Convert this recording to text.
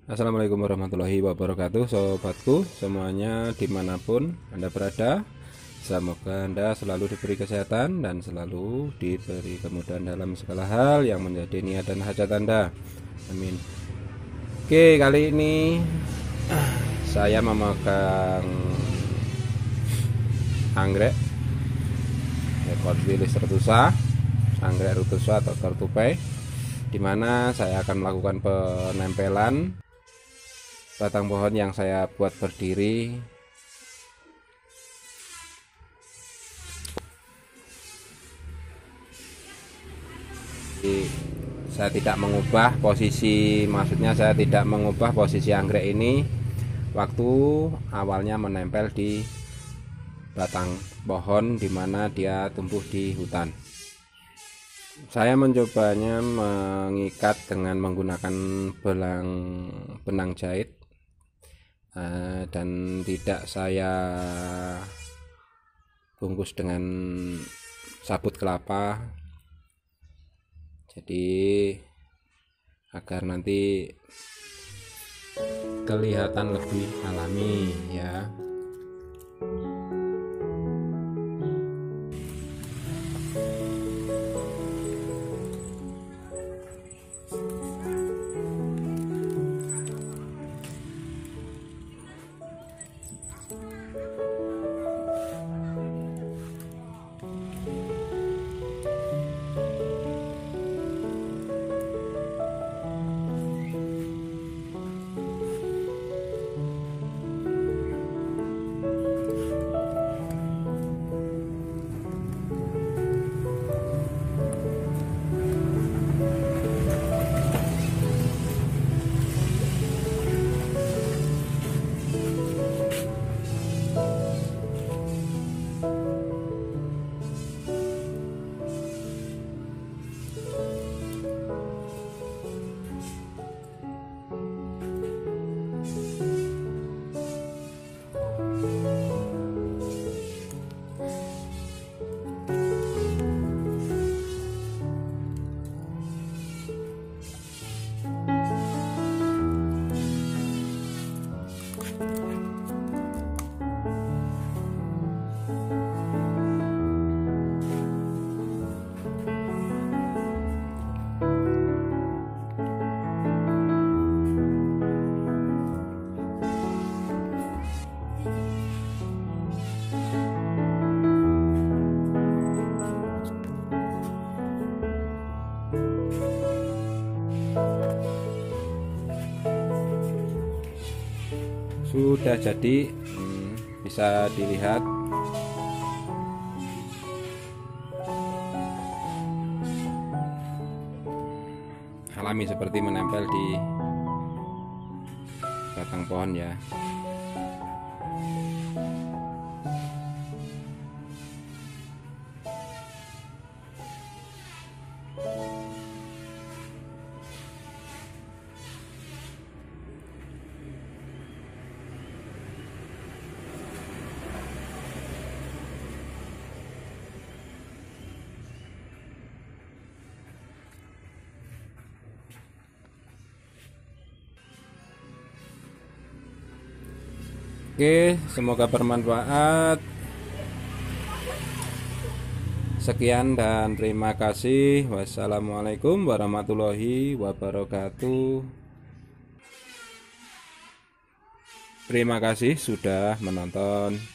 Assalamualaikum warahmatullahi wabarakatuh, sobatku semuanya dimanapun Anda berada. Semoga Anda selalu diberi kesehatan dan selalu diberi kemudahan dalam segala hal yang menjadi niat dan hajat Anda. Amin. Oke, kali ini saya memegang anggrek ekor wilis retusa, anggrek retusa atau tortupai, dimana saya akan melakukan penempelan batang pohon yang saya buat berdiri. Saya tidak mengubah posisi, maksudnya saya tidak mengubah posisi anggrek ini waktu awalnya menempel di batang pohon dimana dia tumbuh di hutan. Saya mencobanya mengikat dengan menggunakan benang jahit, dan tidak saya bungkus dengan sabut kelapa, jadi agar nanti kelihatan lebih alami ya. Sudah jadi, bisa dilihat alami seperti menempel di batang pohon ya. Oke, semoga bermanfaat. Sekian dan terima kasih. Wassalamualaikum warahmatullahi wabarakatuh. Terima kasih sudah menonton.